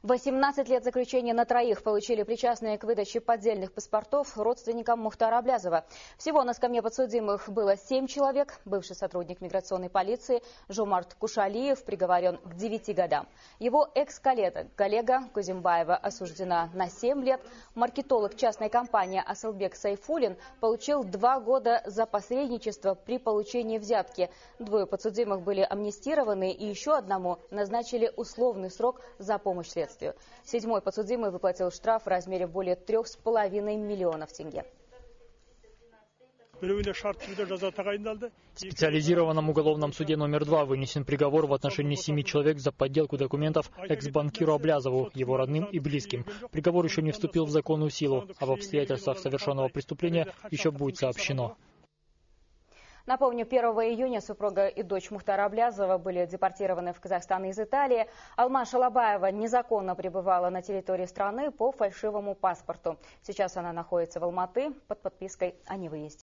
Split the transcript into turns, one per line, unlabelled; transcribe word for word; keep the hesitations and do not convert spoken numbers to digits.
восемнадцать лет заключения на троих получили причастные к выдаче поддельных паспортов родственникам Мухтара Аблязова. Всего на скамье подсудимых было семь человек. Бывший сотрудник миграционной полиции Жомарт Кушалиев приговорен к девяти годам. Его экс-коллега коллега Кузимбаева осуждена на семь лет. Маркетолог частной компании Асылбек Сайфулин получил два года за посредничество при получении взятки. Двое подсудимых были амнистированы, и еще одному назначили условный срок за помощь следствию. Седьмой подсудимый выплатил штраф в размере более трех с половиной миллионов тенге.
В специализированном уголовном суде номер два вынесен приговор в отношении семи человек за подделку документов экс-банкиру Аблязову, его родным и близким. Приговор еще не вступил в законную силу, а в обстоятельствах совершенного преступления еще будет сообщено.
Напомню, первого июня супруга и дочь Мухтара Аблязова были депортированы в Казахстан из Италии. Алма Шалабаева незаконно пребывала на территории страны по фальшивому паспорту. Сейчас она находится в Алматы под подпиской о невыезде.